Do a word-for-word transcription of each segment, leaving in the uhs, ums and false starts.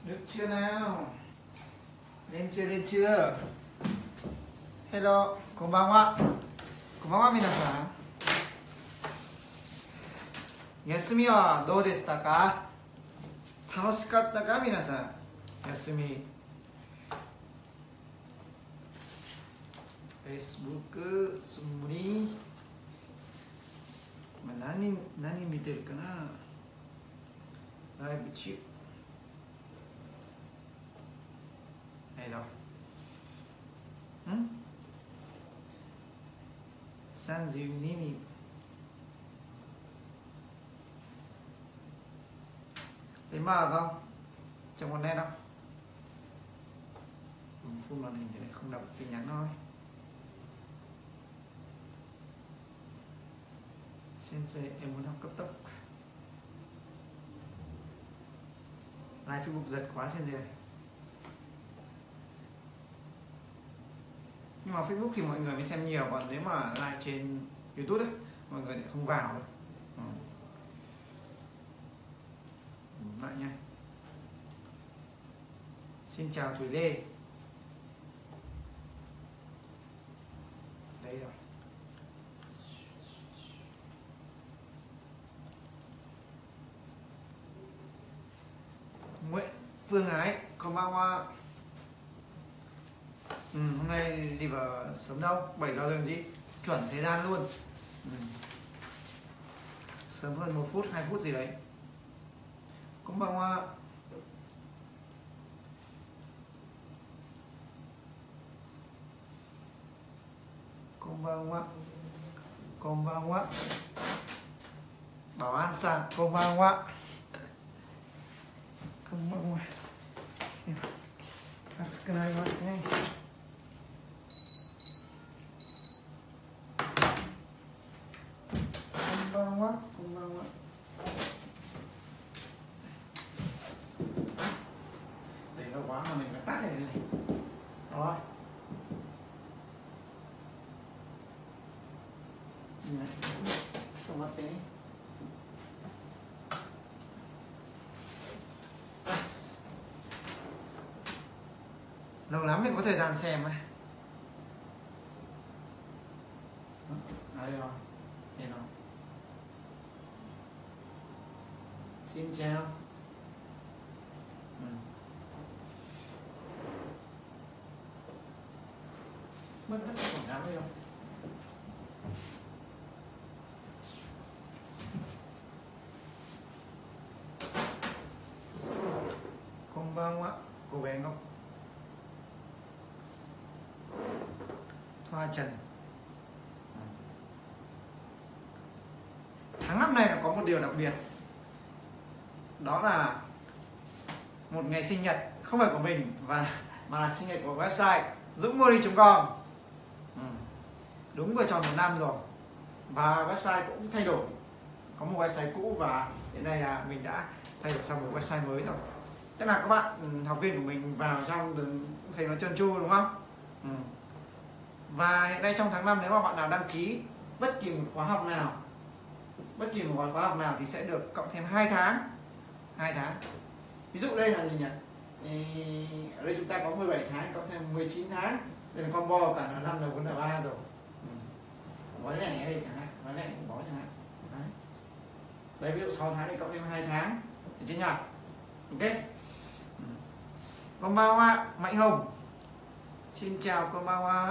Được chưa nào? Lên chưa, lên chưa? Hello, konbanwa. Konbanwa minasan. 休みはどうでしたか？楽しかったか皆さん？休み。Facebook、スムリ。まあ、何人、何人見てるかな？ライブ中。はいだ。ん ?さんじゅうににん。Thấy mờ không? Trong con đen không? Phun màn hình thì lại không đọc tin nhắn thôi. Sensei, em muốn học cấp tốc. Live Facebook giật quá Sensei. Nhưng mà Facebook thì mọi người mới xem nhiều, còn nếu mà live trên YouTube ấy, mọi người lại không vào đâu. Ừ. Lại nha. Xin chào Thủy Lê. Đây rồi. Nguyễn Phương Ái, konbanwa. Ừ, hôm nay đi vào sớm đâu? bảy giờ rồi gì? Chuẩn thời gian luôn. Ừ. Sớm hơn một phút, hai phút gì đấy. Konbanwa. Konbanwa. Konbanwa. Bảo an san, konbanwa. Konbanwa. Atsukunarimasu ne. Konbanwa, konbanwa. Để lâu quá mà mình phải tắt này này. Rồi. Không bắt tí. Lâu lắm mới có thời gian xem á. Đây rồi. Đây rồi. Xin chào. Ừ. Mất hết quảng cáo đây không? Konbanwa, cô bé ngốc. Hoa Trần. Tháng năm này có một điều đặc biệt. Đó là một ngày sinh nhật không phải của mình và mà là sinh nhật của website dungmori chấm com. Ừ. Đúng vừa tròn một năm rồi. Và website cũng thay đổi. Có một website cũ và hiện nay là mình đã thay đổi sang một website mới rồi. Tức là các bạn học viên của mình vào trong cũng thấy nó trơn tru đúng không? Ừ. Và hiện nay trong tháng năm nếu mà bạn nào đăng ký bất kỳ một khóa học nào, bất kỳ một khóa học nào thì sẽ được cộng thêm hai tháng. hai tháng. Ví dụ đây là gì nhỉ? Ở đây chúng ta có mười bảy tháng cộng thêm mười chín tháng. Đây là combo cả là năm là bốn là ba rồi. Ừ. Gói lẻ ở đây chẳng hạn, gói lẻ cũng có chẳng hạn. Đấy. Đấy ví dụ sáu tháng thì cộng thêm hai tháng. Được chưa nhỉ? Ok. Ừ. Konbanwa, Mạnh Hồng. Xin chào konbanwa.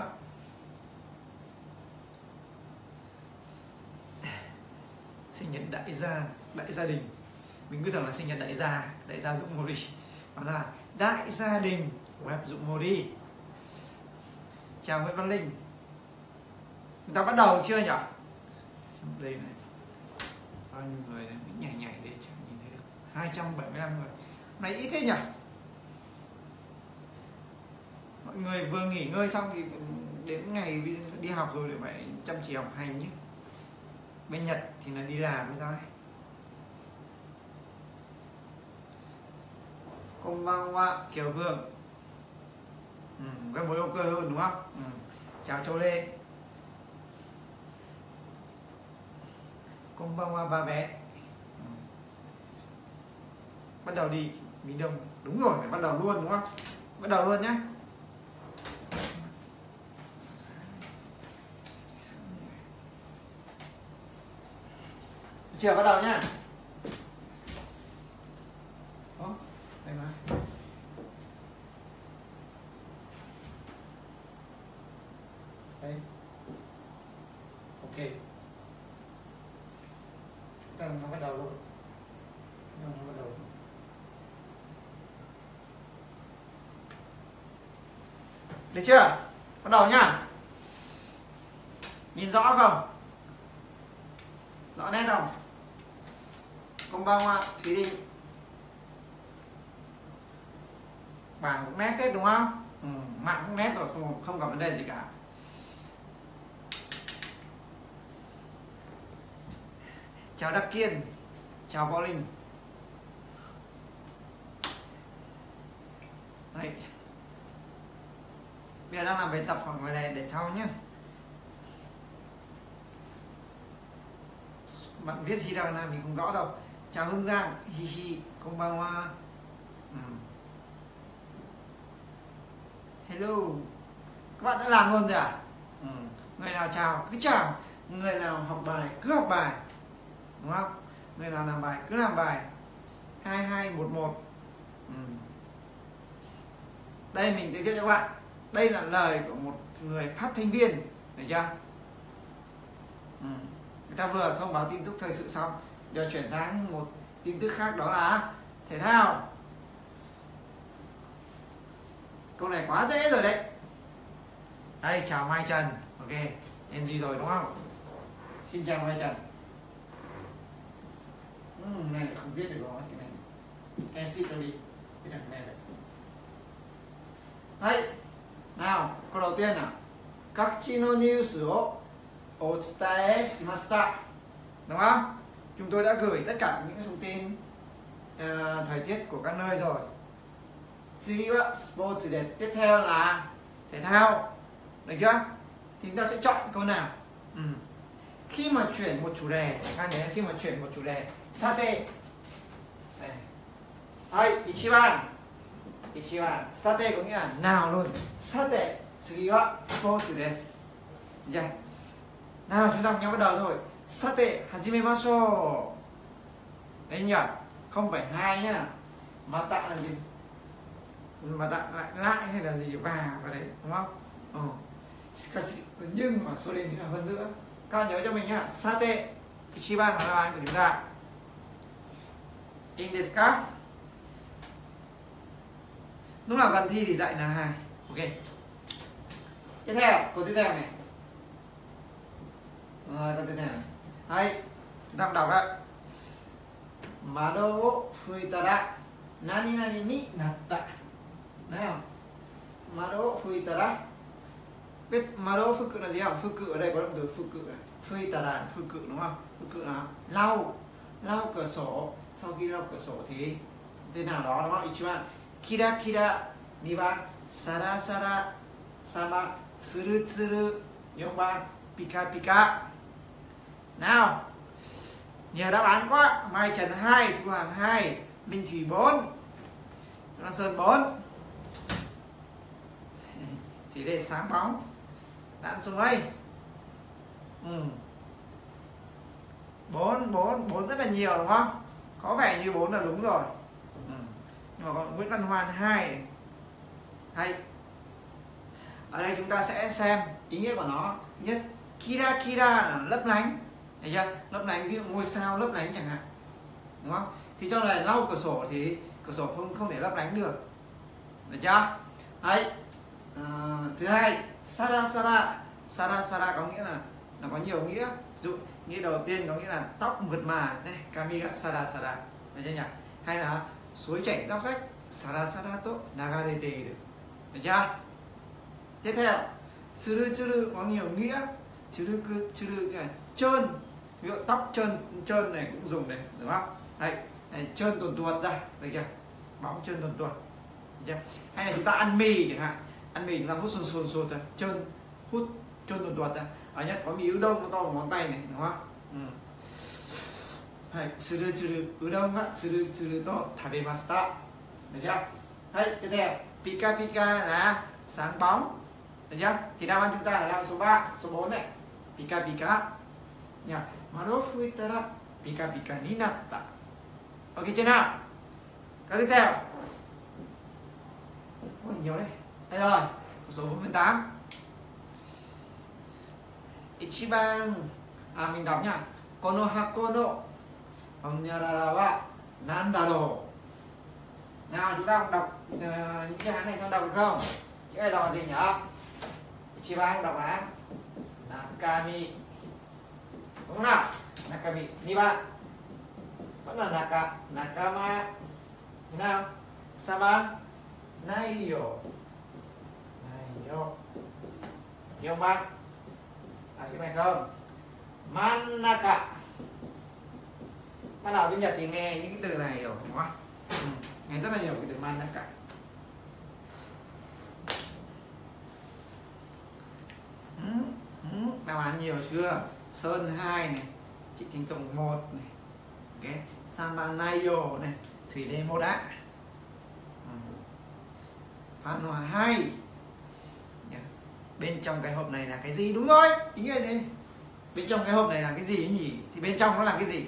Sinh nhật đại gia, đại gia đình. Mình cứ tưởng là sinh nhật đại gia, đại gia Dungmori. Đó là đại gia đình web Dungmori. Chào Nguyễn Văn Linh. Chúng ta bắt đầu chưa nhỉ? Đây này. Bao nhiêu người này nhảy nhảy đây chẳng nhìn thấy được. hai trăm bảy mươi lăm người. Này ít thế nhỉ? Mọi người vừa nghỉ ngơi xong thì đến ngày đi học rồi thì phải chăm chỉ học hành nhé. Bên Nhật thì là đi làm thôi. Konbanwa, Kiều Hương. Ừ, cái mối ok hơn đúng không? Ừ. Chào Châu Lê. Konbanwa ba bé. Ừ. Bắt đầu đi miền Đông. Đúng rồi, phải bắt đầu luôn đúng không? Bắt đầu luôn nhé. Chưa, bắt đầu nhá. Ồ, đây mà. Đây. Ok. Chúng ta nó bắt đầu luôn. Nó bắt đầu. Được chưa? Bắt đầu nhá. Nhìn rõ không? Rõ nét không? Không bao ạ, Thúy Đinh. Bảng cũng nét hết đúng không? Ừ, mạng cũng nét rồi, không không gặp vấn đề gì cả. Chào Đắc Kiên, chào Võ Linh. Đấy. Bây giờ đang làm bài tập hoặc bài này để sau nhé. Bạn viết hiragana mình không rõ đâu. Chào Hương Giang, hi hi, konbanwa. Ừ. Hello. Các bạn đã làm luôn rồi à? Ừ. Người nào chào cứ chào, người nào học bài cứ học bài, đúng không? Người nào làm bài cứ làm bài. Hai hai một một. Ừ. Đây mình giới thiệu cho các bạn. Đây là lời của một người phát thanh viên, được chưa? Ừ. Người ta vừa thông báo tin tức thời sự xong, giờ chuyển sang một tin tức khác, đó là thể thao. Câu này quá dễ rồi đấy. Đây, chào Mai Trần. Ok, em gì rồi đúng không? Xin chào Mai Trần. Ừ, này lại không viết được rồi cái này. Em xin tôi đi. Cái này này. Đấy. Nào, câu đầu tiên nào. Kakuchi no news o otsutae shimashita. Đúng không? Chúng tôi đã gửi tất cả những thông tin uh, thời tiết của các nơi rồi. Tsugi wa sports de. Tiếp theo là thể thao. Được chưa? Thì chúng ta sẽ chọn câu nào? Ừ. Khi mà chuyển một chủ đề, các nhớ khi mà chuyển một chủ đề, sate. Đây. Hai, ichiban. Ichiban. Sate có nghĩa là nào luôn. Sate, tsugi wa sports desu. Được chưa? Nào, chúng ta cùng nhau bắt đầu thôi. Sate, hajimemashou. Đấy nhỉ? Không phải hai nhá. Mà tạ là gì? Mà tạ lại lại hay là gì và vào đấy, đúng không? Ừ. Nhưng mà số đến là hơn nữa. Các bạn nhớ cho mình nhá. Sate, ichiban là đáp án của chúng ta. In desu ka? Lúc nào gần thi thì dạy là hai. Ok. Tiếp theo, câu tiếp theo này. Rồi, câu tiếp theo này. Hay, chúng ta đọc ạ. Mado wo fuitara nani nani ni natta. Đấy không? Mado wo fuitara. Biết mado phu cự là gì không? Phu cự ở đây có động từ phu cự này. Fuitara phu cự đúng không? Phu cự là lau, lau cửa sổ. Sau khi lau cửa sổ thì thế nào đó đúng không? Ichiban kira kira, niban sara sara, sama tsuru tsuru, yonban pika pika. Nào, nhiều đáp án quá. Mai Trần hai, Thu Hằng hai, Minh Thủy bốn, Lan Sơn bốn. Thủy Lệ sáng bóng, đạn xuống đây. Ừ. bốn, bốn, bốn rất là nhiều đúng không? Có vẻ như bốn là đúng rồi. Ừ. Nhưng mà còn Nguyễn Văn Hoàn hai này. Hay. Ở đây chúng ta sẽ xem ý nghĩa của nó. Thứ nhất, kira kira là lấp lánh. Thấy chưa? Lấp lánh, ví dụ ngôi sao lấp lánh chẳng hạn, đúng không? Thì trong này lau cửa sổ thì cửa sổ không không thể lấp lánh được, được chưa? Đấy. À, thứ hai, sara sara, sara sara có nghĩa là nó có nhiều nghĩa. Ví dụ nghĩa đầu tiên có nghĩa là tóc mượt mà, đây, kami ga sara sara, được chưa nhỉ? Hay là suối chảy róc rách, sara sara to nagarete iru, được chưa? Tiếp theo, tsuru tsuru có nhiều nghĩa, tsuru tsuru cái trơn, ví dụ tóc trơn trơn này cũng dùng này, đúng không? Đây, này trơn tuột tuột ra, được chưa? Bóng trơn tuột tuột, được chưa? Hay là chúng ta ăn mì chẳng hạn, ăn mì chúng ta hút sồn sồn sồn ra, trơn hút trơn tuột tuột ra. Ở nhất có mì udon to bằng ngón tay này, đúng không? Ừ. Hay tsuru tsuru udon ga tsuru tsuru to tabemashita. được chưa? Đấy, tiếp theo pika pika là sáng bóng, được chưa? Thì đáp án chúng ta là đáp án số ba, số bốn này, pika pika nha. Maro fuitara pika pika ni natta. Ok chưa nào? Cái tiếp theo, ôi nhiều đấy, đây rồi, số bốn mươi tám. Ichiban, à mình đọc nha. Kono hako no honyarara wa nandaro. Nào chúng ta đọc uh, những cái án này xong đọc được không? Chữ này đọc là gì nhỉ? Ichiban đọc là Nakami, đúng không nào? Nakami. Niba vẫn là Naka, Nakama. Thế nào? Sama Naiyo. Naiyo. Hiểu không bạn? Đọc chữ này không? Manaka. Bắt đầu bên Nhật thì nghe những cái từ này hiểu đúng không? Ừ. Nghe rất là nhiều cái từ Manaka. Ừ. Ừ. Đáp án nhiều chưa? Sơn hai này, chị Thanh Tùng một này, okay. Samba Nayo này, Thủy Lê một á. Ừ. Phan Hòa hai. Yeah. Bên trong cái hộp này là cái gì? Đúng rồi, ý nghĩa là gì? Bên trong cái hộp này là cái gì ấy nhỉ? Thì bên trong nó là cái gì?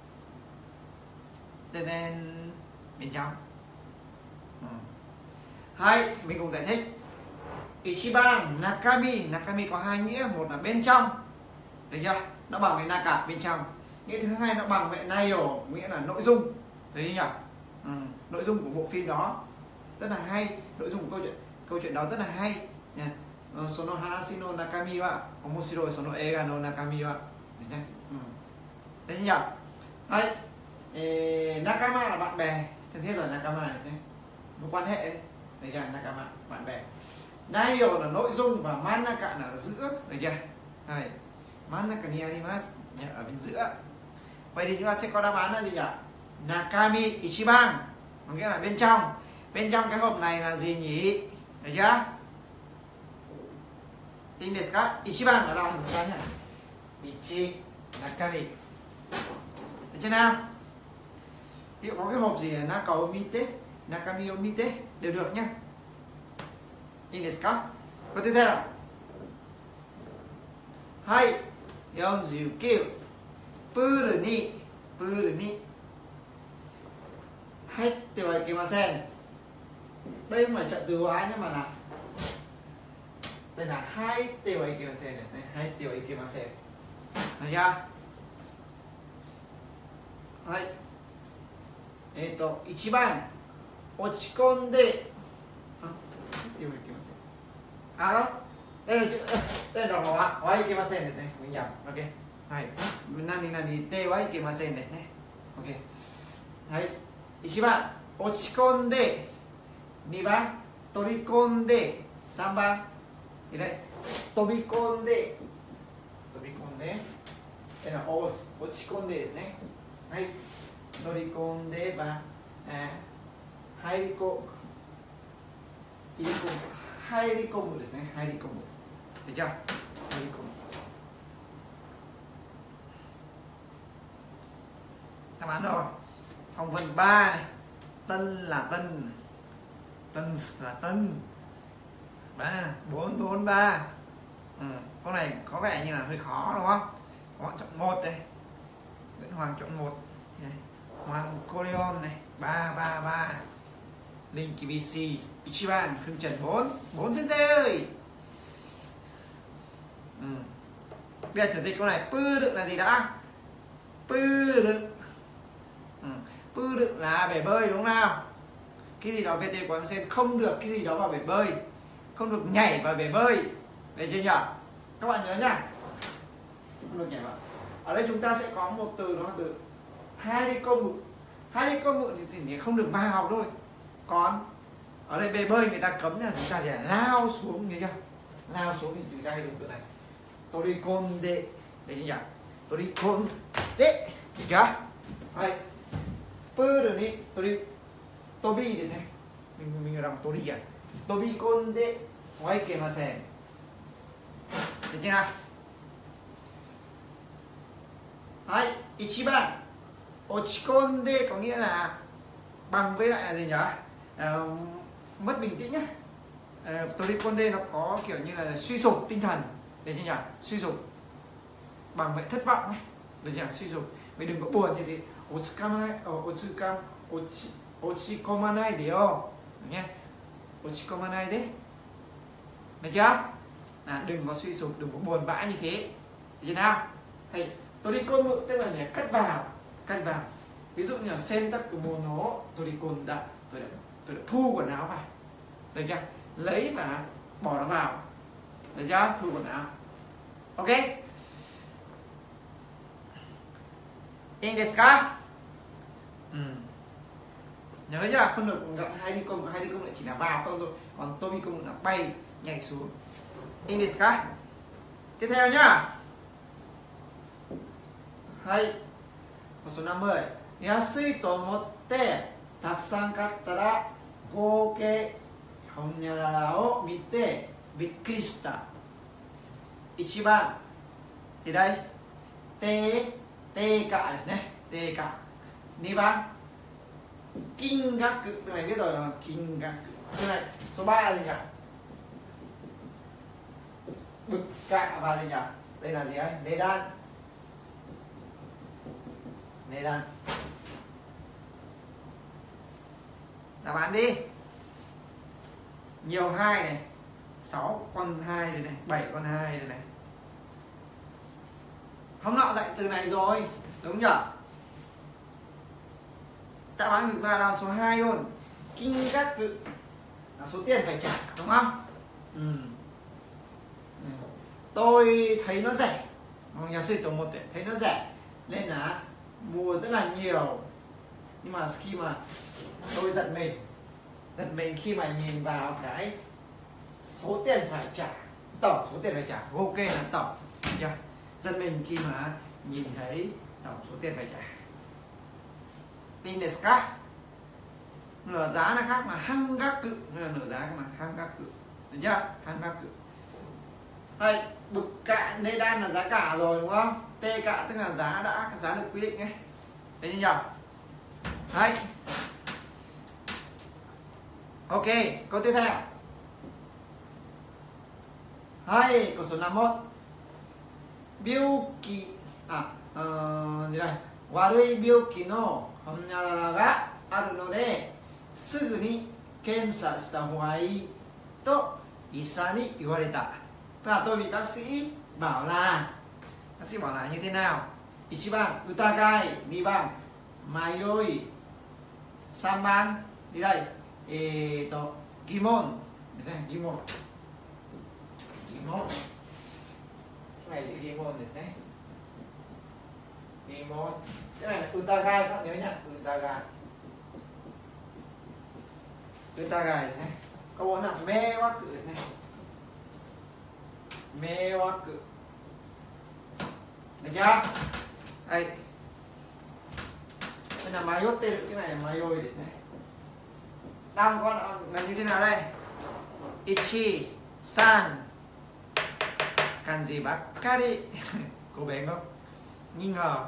Tên bên bên trong. Ừ. Hay, mình cùng giải thích. Ichiban, Nakami, Nakami có hai nghĩa, một là bên trong, được chưa? Nó bằng với Naka bên trong. Nghĩa thứ hai nó bằng với Nayo, nghĩa là nội dung, thấy nhỉ? Ừ. Nội dung của bộ phim đó rất là hay, nội dung của câu chuyện câu chuyện đó rất là hay. Nha. Sono hanashi no nakami wa omoshiroi sono eiga no nakami wa. Ừ. Đấy nhỉ? Đấy. Ê, Nakama là bạn bè, thân thiết rồi. Nakama là một quan hệ ấy. Đấy chưa? Nakama, bạn bè. Nayo là nội dung và manaka là ở giữa, được chưa? Đấy. Manaka ni arimasu, ở bên giữa. Vậy thì chúng ta sẽ có đáp án là gì nhỉ? Nakami ichiban, có nghĩa là bên trong. Bên trong cái hộp này là gì nhỉ? Được chưa? Tin desu ka? Ichiban là đâu chúng ta nhỉ? Ichi nakami. Được chưa nào? Ví dụ có cái hộp gì là naka o mite, nakami o mite đều được nhá. Tin desu ka? Và tiếp theo là hai bốn mươi chín. Puru ni, puru ni hatte wa ikemasen. Đây không phải trận từ hóa nhưng mà là đây là hatte wa ikemasen này, hatte wa ikemasen. Được chưa? Hai. Eto, ichiban ochikonde. Hatte wa ikemasen. À đó. Đây là chữ, đây là hóa, hóa ikemasen này, mình nhầm. Ok. Hai. Nani nani te wa ikemasen desu ne. Ok. Hai. Ichiban ochikonde, ni ban torikonde, san ban. Thì đây, tobikonde, tobikonde. Đây là ochikonde desu ne. Hai. Torikonde và à, hairiko, iriko, hairikomu desu ne, hairikomu. Được chưa? Hairikomu. Đáp án rồi. Phong vân ba này. Tân là tân, tân là tân. Ba, bốn, bốn, ba. Ừ. Câu này có vẻ như là hơi khó đúng không? Có chọn một đây. Nguyễn Hoàng chọn một. Hoàng Coleon này, ba, ba, ba. Linh Kibishi, Ichiban, Hương Trần bốn. bốn sensei ơi. Ừ. Bây giờ thử dịch câu này. Pư đựng là gì đã? Pư đựng. Ừ. Pư đựng là bể bơi đúng không nào? Cái gì đó vê tê của em sen không được cái gì đó vào bể bơi, không được nhảy vào bể bơi, được chưa nhỉ? Các bạn nhớ nhá, không được nhảy vào. Ở đây chúng ta sẽ có một từ, đó là từ hai đi công mụ. Hai đi công mụ thì, thì không được vào thôi. Còn ở đây bể bơi người ta cấm là chúng ta sẽ lao xuống, nhớ chưa? Lao xuống thì chúng ta hay dùng từ này. Torikonde, đấy nhỉ? Torikonde, được chưa? Đây. Puru ni tori tobi de ne. Mình mình đọc tori à. Tobikonde wa ikemasen. Được chưa nào? Hai, ichiban ochikonde có nghĩa là bằng với lại là gì nhỉ? uh, mất bình tĩnh nhá. Uh, Torikonde nó có kiểu như là suy sụp tinh thần, được chưa nhỉ? Suy sụp bằng vậy, thất vọng ấy, được chưa? Suy sụp. Mày đừng có buồn như thế. Otsukanai, otsukan, ochi, ochikomanai deyo, nhé. Ochikomanai đấy, được chưa? À, đừng có suy sụp, đừng có buồn bã như thế, được chưa nào? Hay Torikon tức là nhỉ, cất vào, cất vào. Ví dụ như là sentakumono torikon đã, tôi đã, tôi đã thu quần áo vào, được chưa? Lấy và bỏ nó vào, được chưa? Thu quần áo. Ok. In desu ka? Ừ. Nhớ chưa? Không được gặp hai đi công, hai đi công lại chỉ là vào không thôi, còn tôi đi công là bay nhảy xuống. In desu ka? Tiếp theo nhá. Hai. Số năm mươi. Yasui to omotte takusan katta ra goukei honyarara o mite bikkuri shita. Ichiban thì đây te te cả desu ne, te cả. Niban kingaku, từ này biết rồi là kingaku. Từ này số ba là gì nhỉ? Bực cạ và gì nhỉ? Đây là gì ấy? Đề đan. Đề đan. Đáp án đi. Nhiều hai này, sáu con hai rồi này, bảy con hai rồi này. Hôm nọ dạy từ này rồi, đúng nhỉ? Đáp án chúng ta là số hai luôn. Kingaku là số tiền phải trả, đúng không? Ừ. Tôi thấy nó rẻ, nhà sư tổng một thấy nó rẻ nên là mua rất là nhiều. Nhưng mà khi mà tôi giật mình, giật mình khi mà nhìn vào cái số tiền phải trả, tổng số tiền phải trả, ok là tổng, yeah. Giật mình khi mà nhìn thấy tổng số tiền phải trả. In desu ka? Nửa giá là khác mà hangaku, nửa giá mà hangaku, được chưa? Hangaku. Đây, bực cạ nê đan là giá cả rồi đúng không? Tê cạ tức là giá đã giá được quy định ấy. Đấy như nhỉ? Đấy. Ok, câu tiếp theo. Hay, câu số năm mươi mốt. Byouki à, uh, gì đây? Warui byouki no honyarara ga aru node sugu ni kensa shita hou ga ii to isa ni iwareta. Tức là tôi bị bác sĩ bảo là, bác sĩ bảo là như thế nào? Ichiban utagai, niban mayoi, samban đi đây, eto gimon, gimon, gimon. Cái này là gimon đấy, gimon. Cái này là utagai, các bạn nhớ nhá, utagai, utagai đấy. Câu bốn là mewaku đấy. Mewaku. Được chưa? Đây. Đây là mayotte, cái này là mayoi đấy này. Đang con là như thế nào đây? Ichi, san. Kanji bakkari. Cô bé ngốc. Nghi ngờ.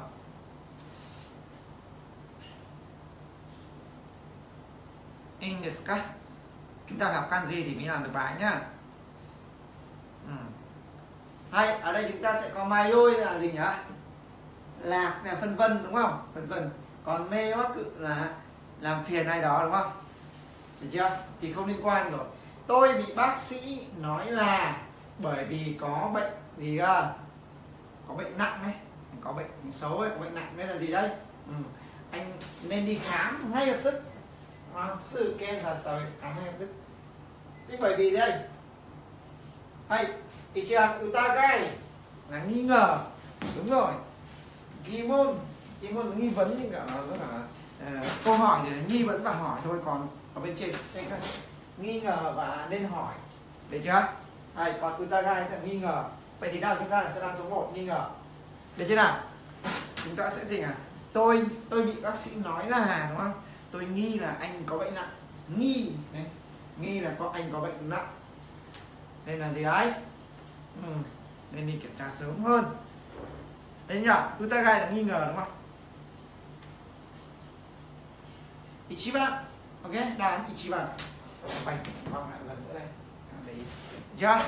In desu ka? Chúng ta phải học kanji thì mới làm được bài nhá. Ừ. Hay, ở đây chúng ta sẽ có mayoi là gì nhỉ? Lạc là phân vân đúng không? Phân vân. Còn mewaku là làm phiền ai đó đúng không? Được chưa? Thì không liên quan rồi. Tôi bị bác sĩ nói là bởi vì có bệnh gì cơ? Có bệnh nặng đấy, có bệnh xấu ấy, có bệnh nặng nên là gì đấy? Ừ. Anh nên đi khám ngay lập tức. Sự kiện là sao khám ngay lập tức. Thế bởi vì đây. Hay, Ichiban utagai là nghi ngờ, đúng rồi. Gimon, gimon là nghi vấn nhưng cả nó rất là uh, câu hỏi thì là nghi vấn và hỏi thôi, còn ở bên trên đây là nghi ngờ và nên hỏi, được chưa? Hay, còn utagai là nghi ngờ. Vậy thì nào chúng ta sẽ làm số một, nghi ngờ, được chưa nào? Chúng ta sẽ gì à? Tôi tôi bị bác sĩ nói là, đúng không? Tôi nghi là anh có bệnh nặng, nghi đấy. Nghi là có anh có bệnh nặng nên là gì đấy? Ừ. Nên đi kiểm tra sớm hơn. Đấy nhỉ? Utagai là nghi ngờ đúng không? Ichiban Ok, đáp án Ichiban. Quay vòng lại lần nữa đây. Để ý. Chưa?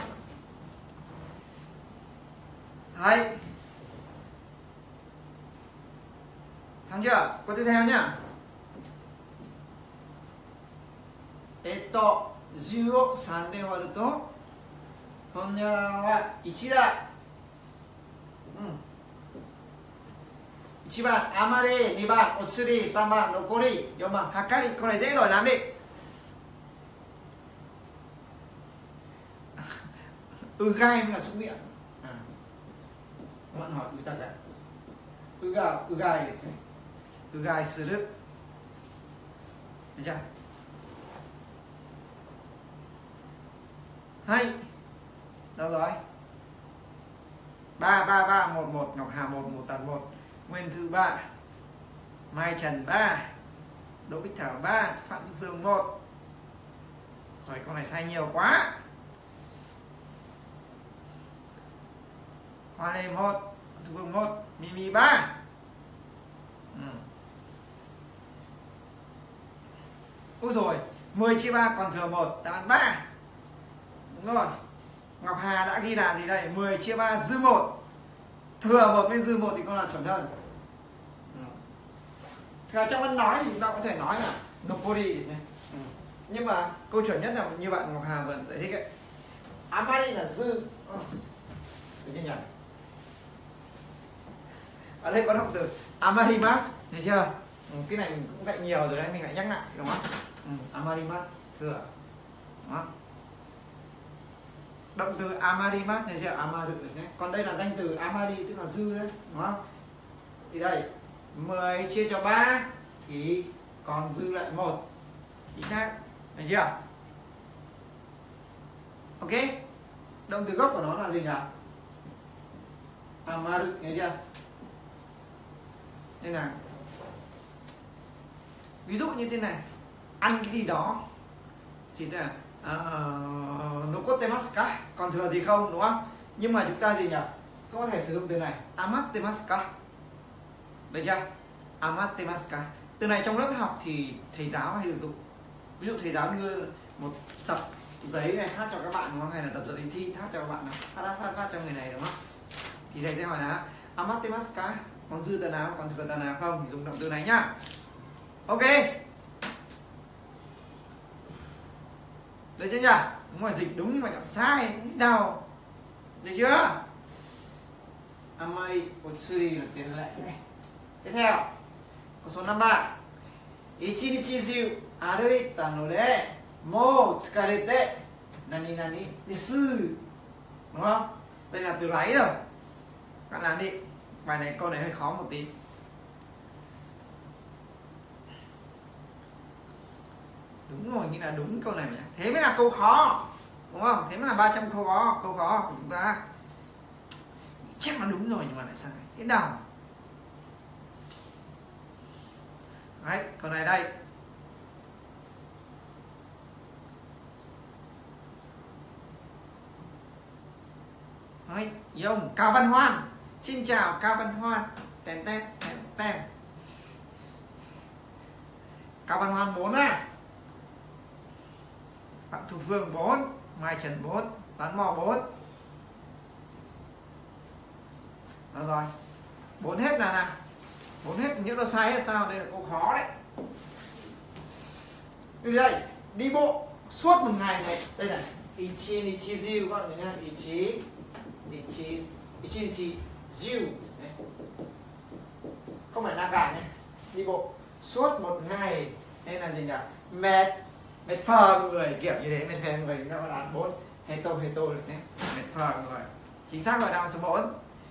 Đấy. Xong chưa? Câu tiếp theo nhá. Etto, mườiをさんで割ると、ほにゃららはいちだ。うん。いちばん、余り、にばん、落ちり、さんばん、残り、よんばん、はかり。これdễ rồi, làm đi. Ừ gai mới là súc miệng. À. Các bạn hỏi người ta cả. Ừ gai, ừ gai. Ừ gai sứ đức. Được chưa? Hay. Đâu rồi? ba ba ba một một, Ngọc Hà một, một Tàn một, Nguyên Thư ba, Mai Trần ba, Đỗ Bích Thảo ba, Phạm Thị Phương một. Rồi con này sai nhiều quá. Hoa Lê một, Thu Phương một, Mimi ba. Ừ. Ôi rồi, mười chia ba còn thừa một, đáp án ba. Đúng rồi. Ngọc Hà đã ghi là gì đây? mười chia ba dư một. Thừa một với dư một thì con nào chuẩn hơn? Ừ. Thì trong văn nói thì chúng ta có thể nói là Nopori. Ừ. Nhưng mà câu chuẩn nhất là như bạn Ngọc Hà vừa giải thích ấy. Amari là dư. Ừ. Được chưa nhỉ? Ở đây có động từ amarimasu, thấy chưa? Ừ. Cái này mình cũng dạy nhiều rồi đấy, mình lại nhắc lại đúng không? Ừ. Amarimasu, thừa. Đúng không? Động từ amarimasu thấy chưa? Amaru nhé. Còn đây là danh từ amari tức là dư đấy, đúng không? Thì đây mười chia cho ba thì còn dư lại một. Chính xác. Thấy chưa? Ok. Động từ gốc của nó là gì nhỉ? Amaru, thấy chưa? Nên là ví dụ như thế này, ăn cái gì đó thì thế là nó có temasu ka, còn thừa gì không, đúng không? Nhưng mà chúng ta gì nhỉ? Có thể sử dụng từ này amattemasu ka. Được chưa? Amattemasu ka. Từ này trong lớp học thì thầy giáo hay sử dụng. Ví dụ thầy giáo đưa một tập giấy này phát cho các bạn, đúng không? Hay là tập giấy đi thi phát cho các bạn, phát phát phát, phát cho người này, đúng không? Thì thầy sẽ hỏi là amattemasu ka, còn dư tờ nào, còn thừa tờ nào không, thì dùng động từ này nhá. Ok. Được chưa nhỉ? Đúng rồi, dịch đúng nhưng mà chẳng sai đâu. Được chưa? Amari otsuri là tiền lệ này. Tiếp theo, câu số năm mươi ba. Ichinichi jiu aruita node mou tsukarete nani nani desu. Đúng không? Đây là từ lấy rồi. Các bạn làm đi. Bài này câu này hơi khó một tí. Đúng rồi, như là đúng câu này nhỉ? Thế mới là câu khó, đúng không? Thế mới là ba trăm câu khó, câu khó của chúng ta. Chắc là đúng rồi nhưng mà lại sai. Thế nào? Đấy, câu này đây. Đấy, Yông, Cao Văn Hoan. Xin chào Cao Văn Hoan. Tên tên tên tên. Cao Văn Hoan bốn à. Phạm Thu Phương bốn, Mai Trần bốn, Toán Mò bốn. Được rồi. bốn hết là nào. bốn hết những nó sai hết sao? Đây là câu khó đấy. Cái gì đây? Đi bộ suốt một ngày này. Đây này. Ichi nichi jiu các bạn nhớ nha. Ichi Ichi Ichi nichi jiu. Không phải là cả nhé. Đi bộ suốt một ngày. Đây là gì nhỉ? Mệt. Mệt phờ người, kiểu như thế. Mệt phờ người chúng ta có đoán bốn. Heto heto được nhé. Mệt phờ người. Chính xác rồi, đáp án số bốn.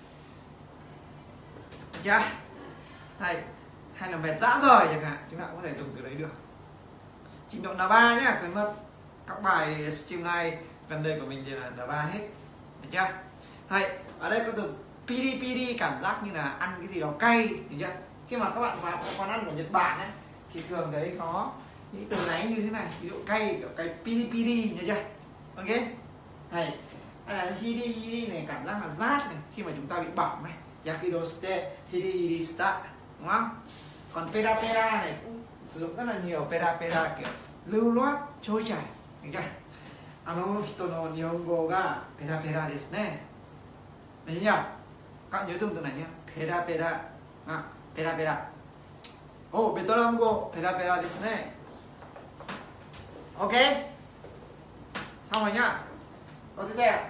Được chưa? Hay, hay là mệt dã rời chẳng hạn, chúng ta cũng có thể dùng từ đấy được. Trình độ N ba nhé, quên mất. Các bài stream này gần đây của mình thì là N ba hết. Được chưa? Hay, ở đây có từ piri piri, cảm giác như là ăn cái gì đó cay. Được chưa? Khi mà các bạn vào quán ăn của Nhật Bản ấy, thì thường đấy có những từ này như thế này, ví dụ cay, kiểu cái piri piri, nhớ chưa? Ok? Hay, hay là hiri hiri này, cảm giác là rát này, khi mà chúng ta bị bỏng này. Yakido shite, hiri hiri shita, đúng không? Còn pera pera này cũng sử dụng rất là nhiều. Pera pera kiểu lưu loát, trôi chảy. Được chưa? Ano hito no nihongo ga pera pera desu ne. Được chưa nhỉ? Các bạn nhớ dùng từ này nhé. Pera pera. À, pera pera. Oh, Vietnam go pera pera desu ne. Ok. Xong rồi nhá. Câu tiếp theo.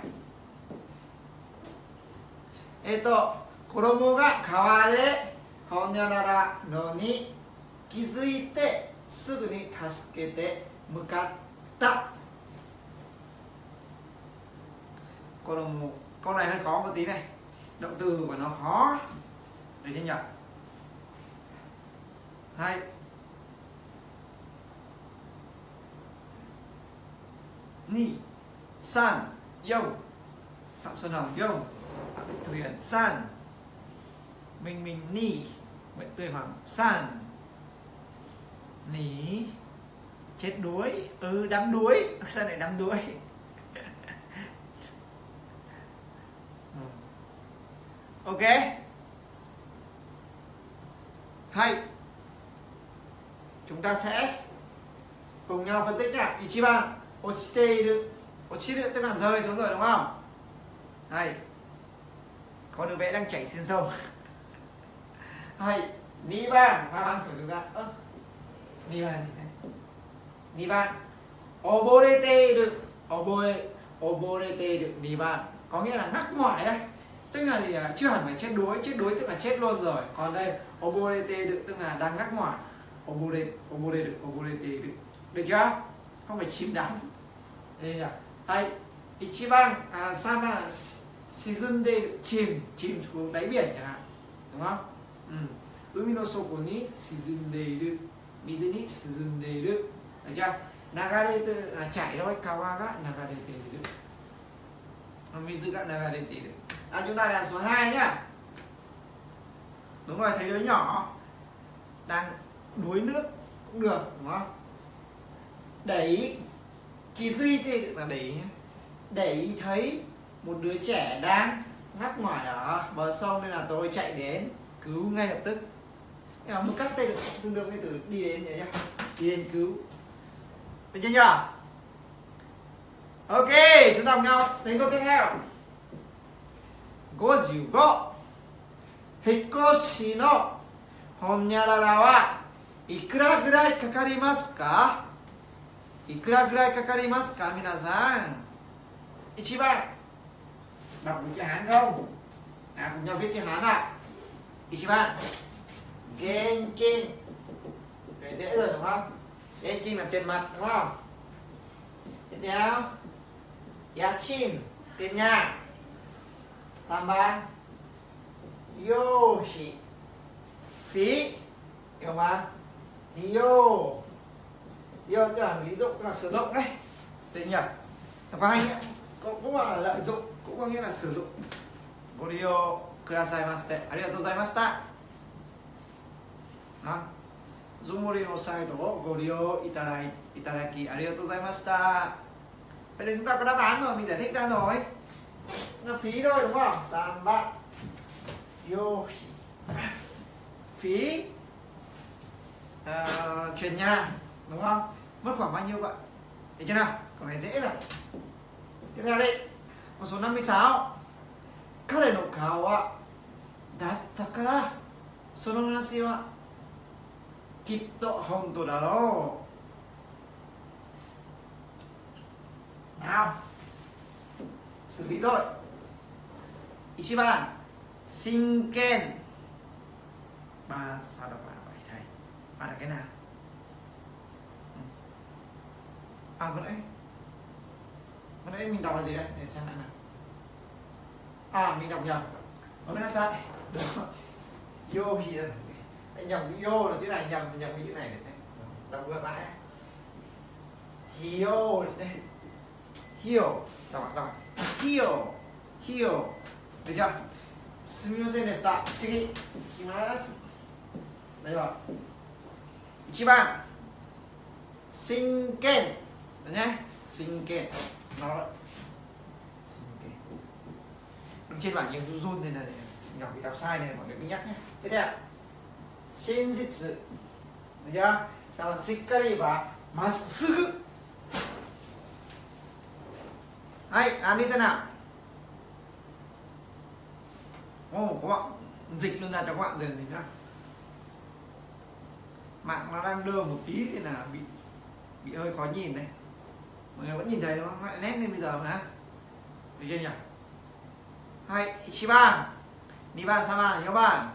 Eto, koromo ga kawa de honyarara no ni kizuite sugu ni tasukete mukatta. Koromo, câu này hơi khó một tí này. Động từ của nó khó. Được chưa nhỉ? Hai. Ni, san, yong. Phạm Xuân Hồng yong. Phạm Thị Thuyền san. Minh Minh ni. Nguyễn Tươi Hoàng san. Ní. Chết đuối. Ừ, đắm đuối. Sao lại đắm đuối? Ok. Hay. Chúng ta sẽ cùng nhau phân tích nhá. Ichiban ochiteiru. Ochiteiru tức là rơi xuống rồi đúng không? Hay. Có đứa bé đang chảy trên sông. Hay. Niban. Ba ban của chúng ta. Ơ. Niban gì đấy? Niban. Oboreteru. Oboe. Oboreteru. Niban. Có nghĩa là ngắc ngoải đấy. Tức là gì? Chưa hẳn phải chết đuối. Chết đuối tức là chết luôn rồi. Còn đây oboreteru tức là đang ngắc ngoải. Obore, oboreru, oboreteru. Được chưa? Không phải chìm đắm. Đây là hay. Ichiban à, sama shizunderu, chìm, chìm xuống đáy biển chẳng hạn. Đúng không? Ừ. Umi no soko ni shizunderu, mizu ni shizunderu. Được chưa? Nagareteru là chảy thôi, kawa ga nagareteru. Mizu ga nagareteru. À, chúng ta là số hai nhá. Đúng rồi, thấy đứa nhỏ đang đuối nước cũng được, đúng không? Đẩy kỳ duy thì là đẩy nhé. Đẩy thấy một đứa trẻ đang ngắt ngoải ở bờ sông nên là tôi chạy đến cứu ngay lập tức. Nhưng mà một cách tay tương đương với từ đi đến vậy nhá. Đi đến cứu. Được chưa nhỉ? Ok, chúng ta cùng nhau đến câu tiếp theo. năm mươi lăm. Hikoshi no honyarara wa ikura gurai kakarimasu ka? Ikura gurai kakarimasu ka minasan? Ichiban. Đọc được chữ Hán không? À, cùng nhau viết chữ Hán ạ. Ichiban. Genkin. Cái dễ rồi đúng không? Genkin là tiền mặt đúng không? Tiếp theo. Yachin. Tiền nhà. Samba. Yoshi. Phí. Hiểu mà? Yo. Yo tức là ví dụ, tức là sử dụng đấy. Tiếng Nhật. Có anh ấy, cũng là lợi dụng, cũng có nghĩa là sử dụng. Gorio kudasaimasu. Arigatou gozaimashita. Đó. Zumori no saito wo gorio itarai itaraki arigatou gozaimashita. Vậy nên chúng ta có đáp án rồi, mình giải thích ra rồi. Nó phí thôi đúng không? Samba. Yoshi. Phí uh, chuyển nhà đúng không? Mất khoảng bao nhiêu vậy? Được chưa nào? Câu này dễ rồi. Tiếp theo đi. Câu số năm mươi sáu. Kare no kao wa datta kara sono nasi wa kitto honto daro. Nào. Xử lý thôi. Ichiban Shinken. Ba sao đọc là vậy thầy? Ba là cái nào? À vừa nãy Vừa nãy mình đọc là gì đây? Để xem lại nào. À mình đọc nhầm. Vừa nãy sai. Đúng rồi. Yo thì anh nhầm cái yo là chữ này, nhầm nhầm cái chữ này để xem. Đọc vừa lại. Hio đây. Hio. Đọc đọc. Hio. Hio. Được chưa? Sumimasen deshita. Chigi. Ikimasu. Đây rồi. Ichiban Shinken. Được nhé? Shinken. Nó Shinken. Đứng trên bảng nhiều run run nên là Ngọc bị đọc sai này mọi người cứ nhắc nhé. Tiếp theo. Shinjitsu. Được chưa? Các bạn shikkari và massugu. Hay, làm đi xem nào. Ồ, oh, các bạn dịch luôn ra cho các bạn rồi gì nữa. Mạng nó đang đưa một tí thì là bị bị hơi khó nhìn đây. Mọi người vẫn nhìn thấy đúng không? Lại nét lên bây giờ mà. Được chưa nhỉ? Hay, ichiban, niban sama, nhớ bạn.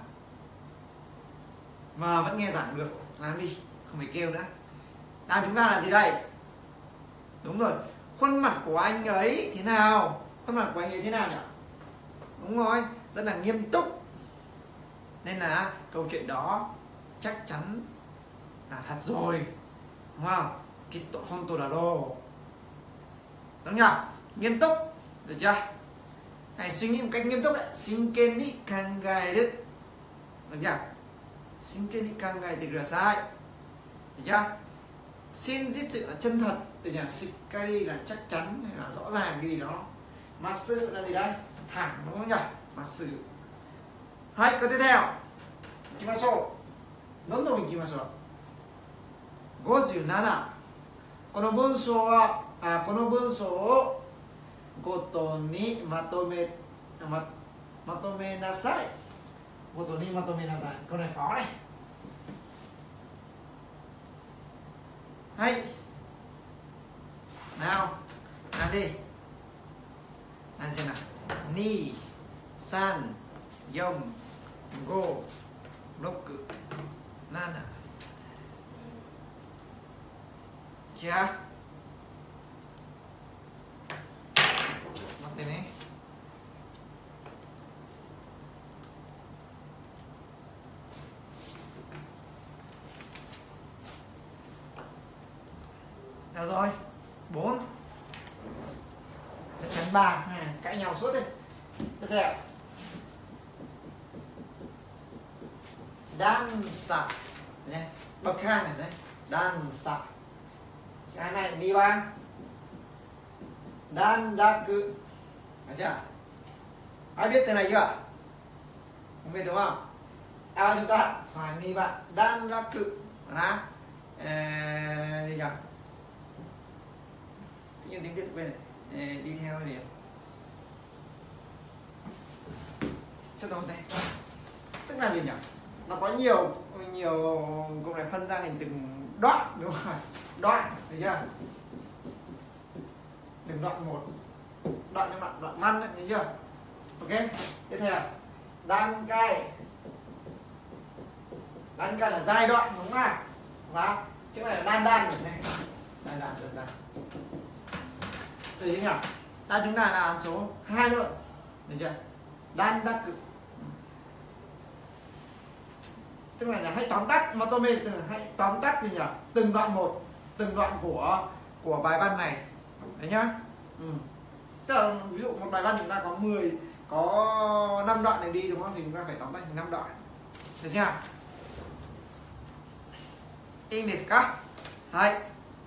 Mà vẫn nghe giảng được, làm đi, không phải kêu nữa. Nào chúng ta là gì đây? Đúng rồi, khuôn mặt của anh ấy thế nào? Khuôn mặt của anh ấy thế nào nhỉ? Đúng rồi, rất là nghiêm túc. Nên là câu chuyện đó chắc chắn là thật rồi. Đúng không? Kitto honto daro. Đúng nhỉ? Nghiêm túc. Được chưa? Hãy suy nghĩ một cách nghiêm túc đấy. Shinken ni kangaeru. Được chưa? Shinken ni kangaete kudasai. Được chưa? Shinjitsu là chân thật. Được nhỉ? Shikkari là chắc chắn hay là rõ ràng cái gì đó. Matsu là gì đây? Thẳng, đúng không nhỉ? Matsu. Hay, câu tiếp theo. Ikimashou. Dondo ikimashou.ごじゅうなな。この文章はあこの文章をごとにまとめ ま, まとめなさい。ごとにまとめなさい。これkhó này. Hay. Nào, làm đi. Làm xem nào. Ni, san, yom, go, roku, nana. Chưa? Mất tên ấy. Được rồi. Bốn. Chắc chắn ba. Cãi nhau suốt đi. Tiếp theo. Dansa. Bậc thang này sẽ. Dansa. Cái này đi ba. Dandaku. Được chưa? Ai biết từ này chưa? Không biết đúng không? À chúng ta xoài đi bạn. Dandaku. Đó. À, gì nhỉ? Tự nhiên tiếng Việt bên này. À, đi theo gì? Cho tôi đây. Tức là gì nhỉ? Nó có nhiều nhiều câu này phân ra thành từng đoạn, đúng không? Đoạn, thấy chưa? Từng đoạn một, đoạn như đoạn đoạn văn đấy, thấy chưa? Ok. Tiếp theo, đan cai. Đan cai là giai đoạn, đúng không? Và chữ này là đan đan này, đan đan dần đan. Được chưa nhỉ? Đan chúng ta là án số hai luôn, thấy chưa? Đan đắc. Tức là, là hãy tóm tắt mà tôi mê từ hãy tóm tắt gì nhỉ? Từng đoạn một, từng đoạn của của bài văn này. Đấy nhá. Ừ. Tức là ví dụ một bài văn chúng ta có mười, có năm đoạn này đi đúng không? Thì chúng ta phải tóm tắt thành năm đoạn. Được chưa? In desu ka? Hay.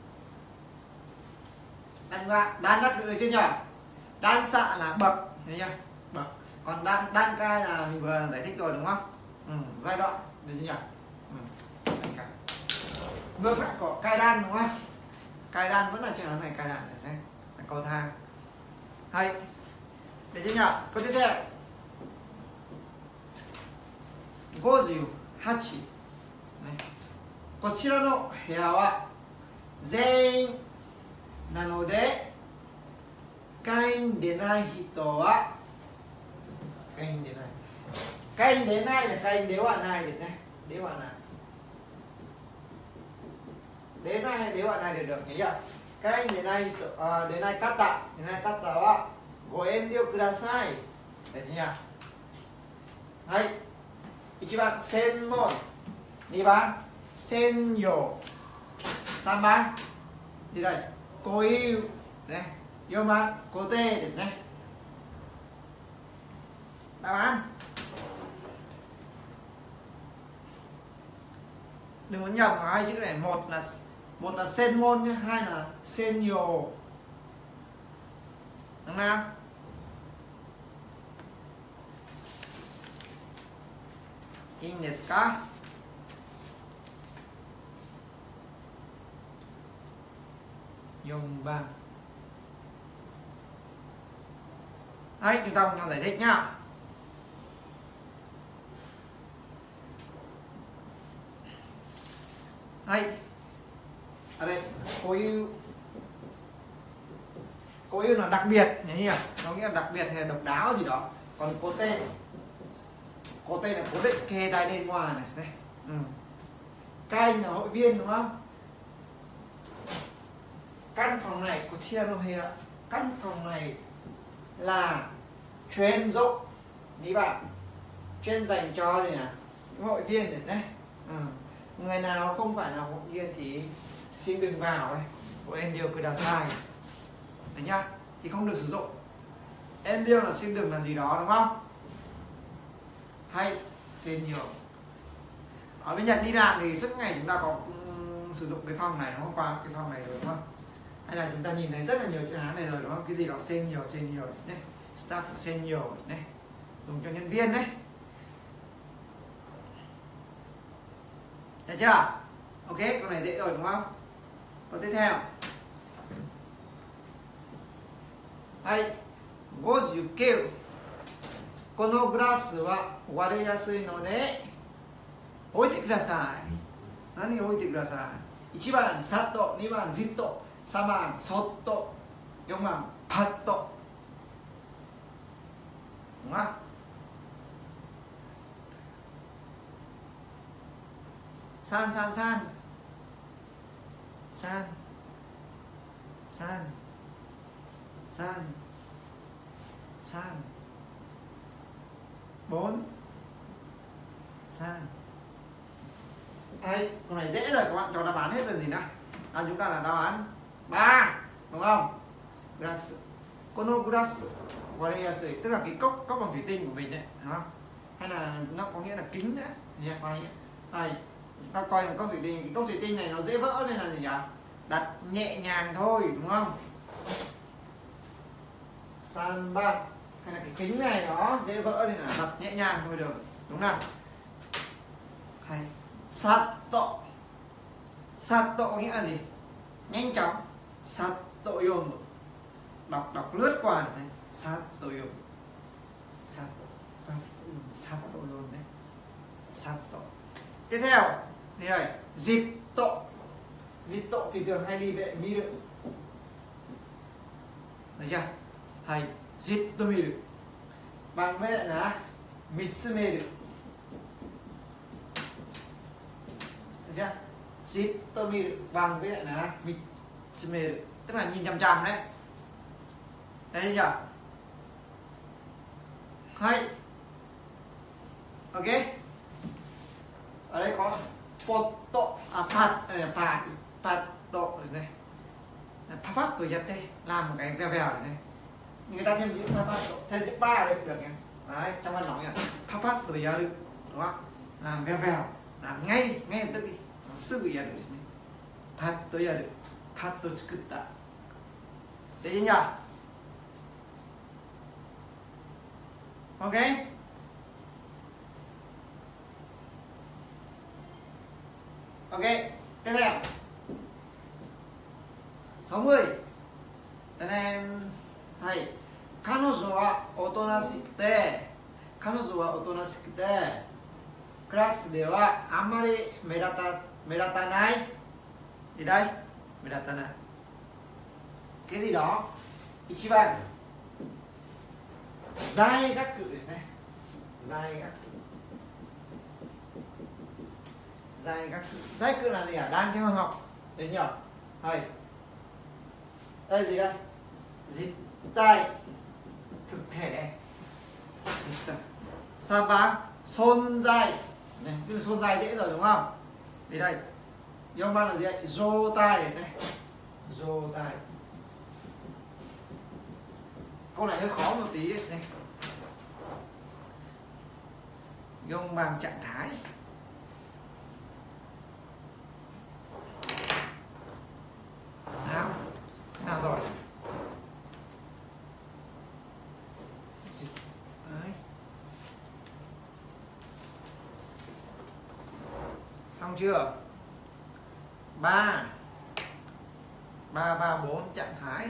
Đan ra, đan đắc được chưa nhỉ? Đan xạ là bậc, thấy chưa? Bậc. Còn đan đan cai là mình vừa giải thích rồi đúng không? Ừ, giai đoạn. Được chưa nhỉ? Ừ. Ngược lại có cai đan đúng không? Cai đan vẫn là trường hợp này, cai đan để xem là cầu thang. Hay. Được chưa nhỉ? Câu tiếp theo. năm mươi tám. Này. こちらの部屋は全員なので会員でない人は会員でない会員でないlà会員ではないですね。ではない。でないhayではないでđược nhỉ? Cáiでない人、あ、でない方、でない方はご遠慮ください。ですね。はい。いちばん専門、にばん専用、さんばんgì đây? Cố yêu, này. Yêu mà, cố têですね。đáp án. Đừng có nhầm hai chữ này, một là một là sen môn nhé, hai là sen nhiều. Đúng không? In desu ka? Dùng vàng. Đấy, chúng ta cùng nhau giải thích nhá. Đây, ở đây cố ưu, cố ưu là đặc biệt nhỉ, có nghĩa là đặc biệt hay là độc đáo gì đó. Còn cố tên, cố tên là cố định kê tai bên ngoài này đây. Ừ. Các anh là hội viên đúng không? Căn phòng này có chia đâu hết ạ. Căn phòng này là chuyên dụng đi bạn, chuyên dành cho gì nè, những hội viên này đấy. Ừ. Người nào không phải là hội viên thì xin đừng vào đây. Của em điều cứ đã sai đấy nhá, thì không được sử dụng. Em điều là xin đừng làm gì đó đúng không? Hay xin nhiều. Ở bên Nhật đi làm thì suốt ngày chúng ta có um, sử dụng cái phòng này, nó không qua cái phòng này rồi đúng không? Hay là chúng ta nhìn thấy rất là nhiều chữ Hán này rồi đúng không? Cái gì đó xin nhiều, xin nhiều đấy, staff xin nhiều đấy, dùng cho nhân viên đấy. Được chưa? Ok, con này dễ rồi đúng không? Câu tiếp theo. Hay,ごじゅうきゅう。このグラスは割れやすいので置いてください。何を置いてください。いちばんさっと、にばんじっと、さんばんそっと、よんばんパッと。đúng không? San san san san san san san bốn san. Đây, con này dễ rồi, các bạn cho đáp án hết rồi gì nữa. À, chúng ta là đáp án ba đúng không? Glass, kono glass wareyasu, tức là cái cốc cốc bằng thủy tinh của mình đấy, đúng không? Hay là nó có nghĩa là kính đấy, nhẹ quay nhé. Đây, ta coi một cốc thủy tinh, cái cốc thủy tinh này nó dễ vỡ nên là gì nhỉ? Đặt nhẹ nhàng thôi, đúng không? Sanban, hay là cái kính này nó dễ vỡ nên là đặt nhẹ nhàng thôi được, đúng không? Hay Sato, Sato nghĩa là gì? Nhanh chóng. Sato yon, đọc đọc lướt qua để thấy. Sato yon, Sato, Sato yon, Sato yon đấy. Sato. Tiếp theo, đây này, Zitto. Zitto thì thường hay đi vệ miru. Được chưa? Hay, Zitto miru. Bằng với lại là Mitsumeru. Được chưa? Zitto miru bằng với lại là Mitsumeru, tức là nhìn chằm chằm đấy. Đấy chưa? Hay. Ok. Ở đây có photo, à, pat, này là pat, pato này, pat tôi giật đây, làm một cái vèo vèo này, người ta thêm chữ pat, thêm chữ ba đây được nhé. Đấy, trong văn nói nhỉ, pat tôi giật được, đúng không? Làm vèo vèo, làm ngay, ngay lập tức đi, nó sư bị giật được, pat tôi giật được, pat tôi tsukutta, đấy chứ nhỉ? Ok. Ok, tiếp theo sáu mươi. Tên em hay, 彼女はおとなしくて、彼女はおとなしくて、クラスではあんまり目立た目立たない。Gì đây? 目立たない。cái gì đó. 一番 在学ですね。在学。在学。在学là gì à? Đang theo học. Đấy nhỉ? Hay. Đây gì đây? Dịch tai. Thực thể. Sao bám? Sôn dai. Này, cái sôn dai dễ rồi đúng không? Thì đây. Yêu mang là gì đây? Dô tai này. Dô tai. Câu này hơi khó một tí này.用bằng trạng thái. Nào, nào rồi. Đấy. Xong chưa? Ba ba ba bốn trạng thái.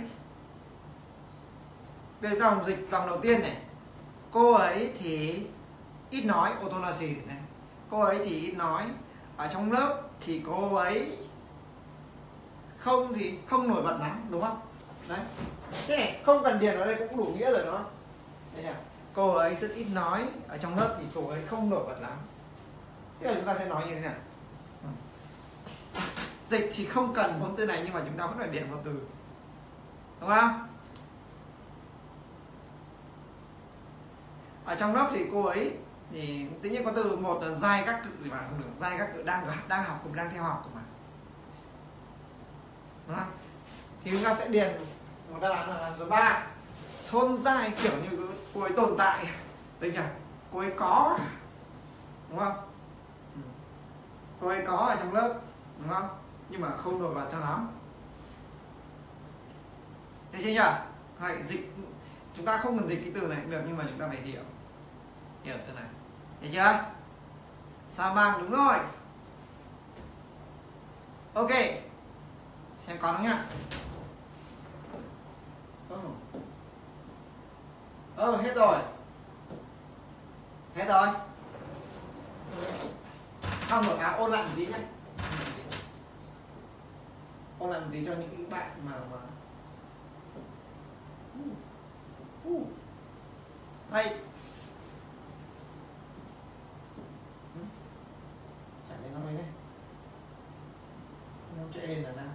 Về dòng dịch dòng đầu tiên này, cô ấy thì ít nói, otonasi này. Cô ấy thì ít nói. Ở trong lớp thì cô ấy không thì không nổi bật lắm, đúng không? Đấy. Thế này không cần điền vào đây cũng đủ nghĩa rồi đó. Đây nhỉ? Cô ấy rất ít nói, ở trong lớp thì cô ấy không nổi bật lắm. Thế là chúng ta sẽ nói như thế nào? Dịch thì không cần vốn từ này nhưng mà chúng ta vẫn phải điền vào từ, đúng không? Ở trong lớp thì cô ấy thì tự nhiên có từ một là giai các cự thì bạn không được, giai các cự đang đang học cùng đang theo học cùng mà, đúng không? Thì chúng ta sẽ điền một đáp án là số ba. Xôn giai kiểu như cô ấy tồn tại, được nhỉ? Cô ấy có, đúng không? Cô ấy có ở trong lớp, đúng không? Nhưng mà không nổi bật cho lắm. Thế chưa nhỉ? Hay dịch chúng ta không cần dịch cái từ này cũng được nhưng mà chúng ta phải hiểu hiểu từ này, thấy chưa? Sa mang đúng rồi. Ok, xem có đúng nhá. Ờ oh. oh, hết rồi, hết rồi. Không rồi, à, ôn lại một tí nhé, ôn lại một tí cho những cái bạn mà mà uh. Uh. Hay chả thấy nó mấy này, nó chạy lên là nào.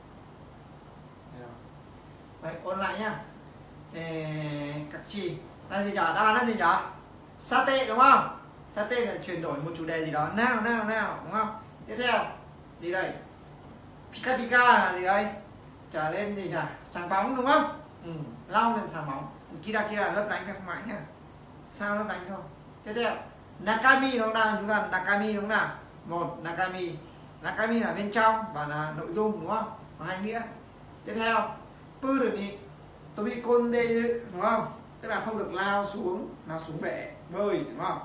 Vậy ôn lại nhá. Ê, các chị là gì nhỉ? Đáp án là gì nhỉ? Sate đúng không? Sate là chuyển đổi một chủ đề gì đó. Nào nào nào, đúng không? Tiếp theo gì đây? Pika pika là gì đây? Trở lên gì nhỉ? Sáng bóng đúng không? Ừ, lau lên sáng bóng. Kira kira lấp đánh các mãi nhá. Sao lấp đánh thôi. Tiếp theo Nakami đúng không? Chúng ta Nakami đúng không nào? Một Nakami. Nakami là bên trong và là nội dung đúng không? Có hai nghĩa. Tiếp theo Puru ni tobikonde đúng không? Tức là không được lao xuống, lao xuống bể bơi đúng không?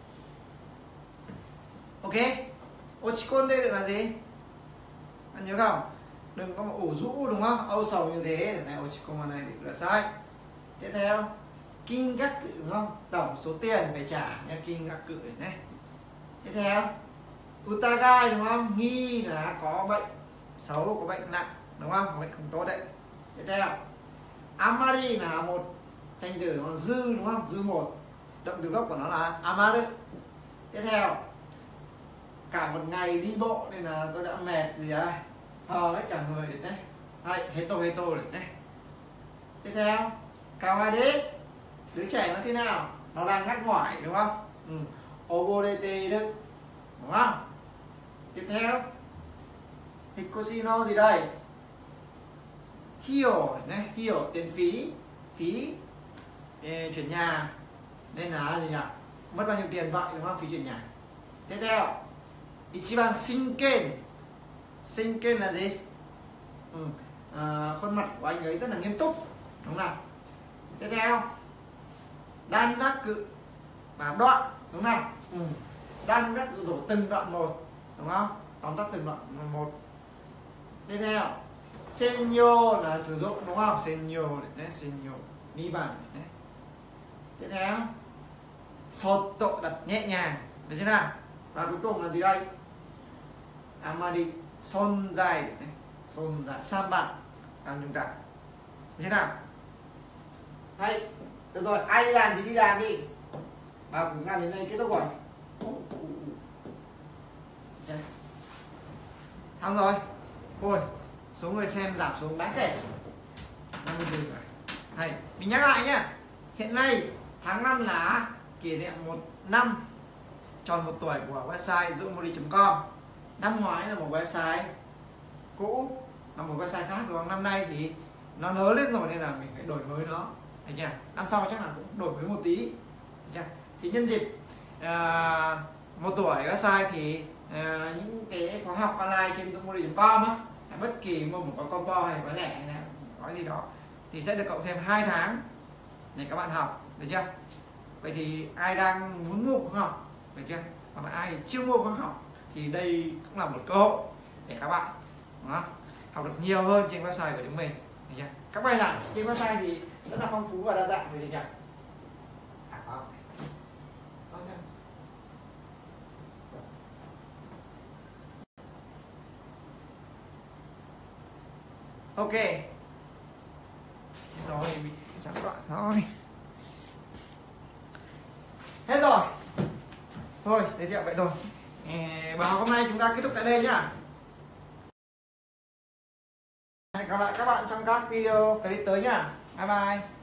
Ok. Ochikonde được là gì? Anh nhớ không? Đừng có mà ủ rũ đúng không? Âu sầu như thế này, ochikonma này được là sai. Tiếp theo kinh gác cự đúng không? Tổng số tiền phải trả nha, kinh gác cự này. Tiếp theo utagai đúng không? Nghi là có bệnh xấu, có bệnh nặng đúng không? Có bệnh không tốt đấy. Tiếp theo amari là một thành từ nó dư đúng không? Dư một. Động từ gốc của nó là amaru. Tiếp theo cả một ngày đi bộ nên là tôi đã mệt gì đây, phờ hết cả người đấy. Hay heto heto đấy. Tiếp theo kawade, đứa trẻ nó thế nào? Nó đang ngắt ngoải đúng không? Ừ. Oborete đấy, đúng không? Tiếp theo hikoshino gì đây? Hio này, hio tiền phí, phí eh, chuyển nhà nên là gì nhỉ? Mất bao nhiêu tiền vậy đúng không? Phí chuyển nhà. Tiếp theo ichiban shinken, shinken là gì? Ừ. À, khuôn mặt của anh ấy rất là nghiêm túc đúng không? Tiếp theo đan đắc cự và đoạn đúng không? Ừ. Đan đắc cự đổ từng đoạn một đúng không? Tóm tắt từng đoạn một. Tiếp theo senyo là sử dụng đúng không? Senyo đấy, senyo ni bản đấy. Tiếp theo soto đặt nhẹ nhàng, được chưa nào? Và cuối cùng là gì đây? Amari son dài đấy, son dài sam bạn làm chúng ta thế nào? Hay được rồi, ai đi làm thì đi làm đi. Và cũng ngăn đến đây kết thúc rồi. Xong rồi. Thôi, số người xem giảm xuống đáng kể. năm mươi rồi. Hay, mình nhắc lại nhá. Hiện nay tháng năm là kỷ niệm một năm tròn một tuổi của website dũng chấm com. Năm ngoái là một website cũ, là một website khác đúng không? Năm nay thì nó lớn lên rồi nên là mình phải đổi mới nó, thấy chưa? Năm sau chắc là cũng đổi mới một tí, thấy chưa? Thì nhân dịp à, một tuổi website thì à, những cái khóa học online trên dũng chấm com á, bất kỳ một có combo hay có lẻ hay là có gì đó thì sẽ được cộng thêm hai tháng để các bạn học, được chưa? Vậy thì ai đang muốn mua khóa học, được chưa? Hoặc là ai chưa mua khóa học thì đây cũng là một cơ hội để các bạn, đúng không? học được nhiều hơn trên website của chúng mình. Các bài giảng trên website thì rất là phong phú và đa dạng, người nhỉ? Ok. Rồi bị gián đoạn thôi. Hết rồi. Thôi, giới thiệu vậy thôi. Bài học hôm nay chúng ta kết thúc tại đây nhá. Hẹn gặp lại các bạn trong các video clip tới nhá. Bye bye.